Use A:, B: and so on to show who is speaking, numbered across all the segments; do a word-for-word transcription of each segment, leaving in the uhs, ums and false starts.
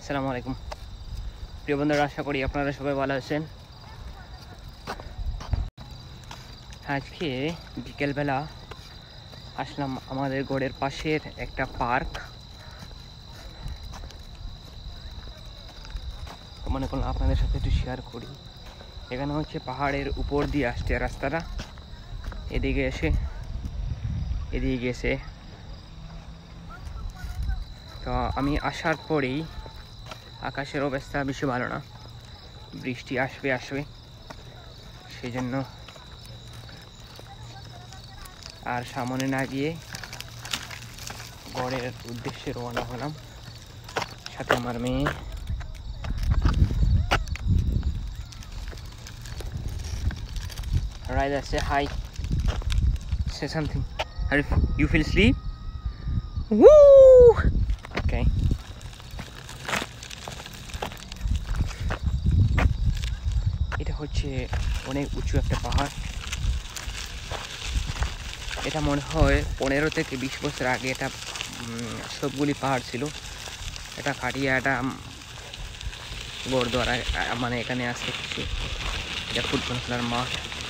A: আসসালামু আলাইকুম প্রিয় বন্ধুরা, আশা করি আপনারা সবাই ভালো আছেন। আজকে বিকেলবেলা আসলাম আমাদের গড়ের পাশের একটা পার্ক। মনে করলাম আপনাদের সাথে একটু শেয়ার করি। এখানে হচ্ছে পাহাড়ের উপর দিয়ে আসছে রাস্তাটা, এদিকে এসে এদিকে গেছে। তো আমি আসার পরেই আকাশের অবস্থা বেশি ভালো না, বৃষ্টি আসবে আসবে সেই জন্য আর সামনে না গিয়ে গড়ের উদ্দেশ্যে রওনা হলাম, সাথে আমার মেয়ে। Ryder, say hi. Say something. Are you, you feel sleep? Woo! Okay. এটা হচ্ছে অনেক উঁচু একটা পাহাড়। এটা মনে হয় পনেরো থেকে বিশ বছর আগে এটা সবগুলি পাহাড় ছিল। এটা কাটিয়ে এটা গড়দুয়ারা মানে এখানে আসছে কিছু। এটা ফুটবল খেলার মাঠ।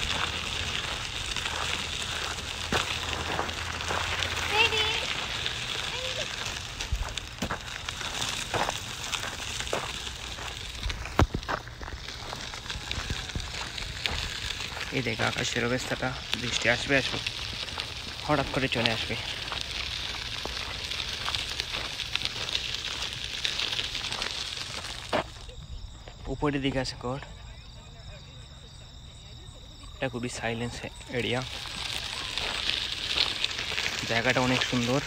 A: এই দেখো আকাশের অবস্থাটা, বৃষ্টি আসবে আসবে হঠাৎ করে চলে আসবে। উপরের দিকে আছে গড়। এটা খুবই সাইলেন্স এরিয়া, জায়গাটা অনেক সুন্দর।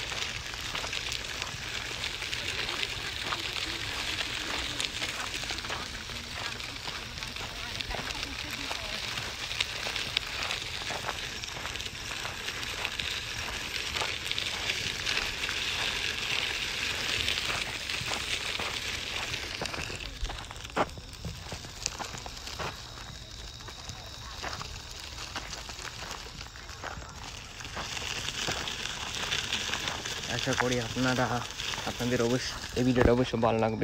A: আশা করি আপনারা আপনাদের অবশ্য এই ভিডিওটা অবশ্য ভালো লাগবে।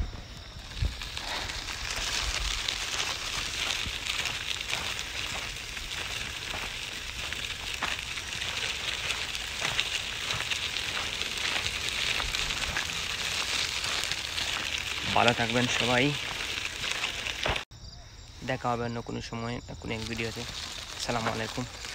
A: ভালো থাকবেন সবাই, দেখা হবে অন্য কোনো সময় কোনো এক ভিডিওতে। আসসালামু আলাইকুম।